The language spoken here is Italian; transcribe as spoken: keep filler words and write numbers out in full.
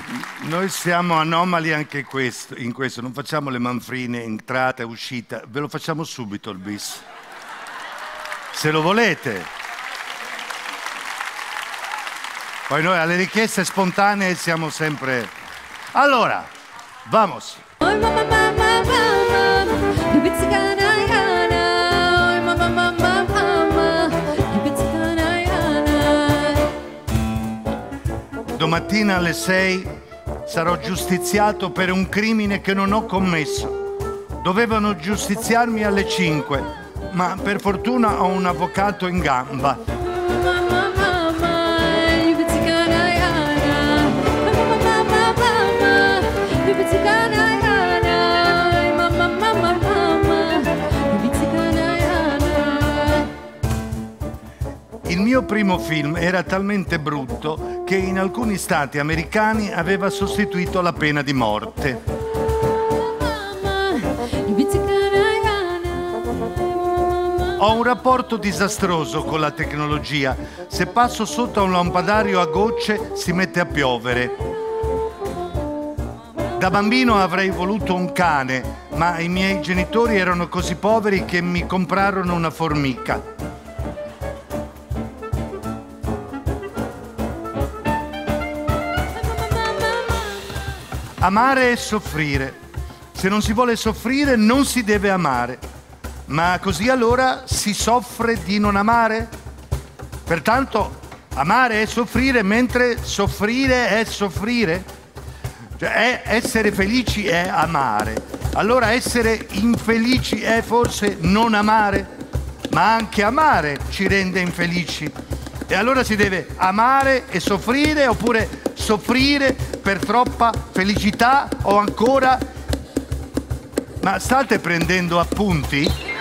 Noi siamo anomali anche questo, in questo, non facciamo le manfrine, entrata e uscita, ve lo facciamo subito il bis. Se lo volete. Poi noi alle richieste spontanee siamo sempre... Allora, vamos! Domattina alle sei sarò giustiziato per un crimine che non ho commesso. Dovevano giustiziarmi alle cinque, ma per fortuna ho un avvocato in gamba. Il mio primo film era talmente brutto che in alcuni stati americani aveva sostituito la pena di morte. Ho un rapporto disastroso con la tecnologia. Se passo sotto a un lampadario a gocce si mette a piovere. Da bambino avrei voluto un cane, ma i miei genitori erano così poveri che mi comprarono una formica. Amare e soffrire. Se non si vuole soffrire non si deve amare. Ma così allora si soffre di non amare? Pertanto amare è soffrire mentre soffrire è soffrire? Cioè è essere felici è amare. Allora essere infelici è forse non amare? Ma anche amare ci rende infelici. E allora si deve amare e soffrire oppure soffrire per troppa felicità o ancora... Ma state prendendo appunti?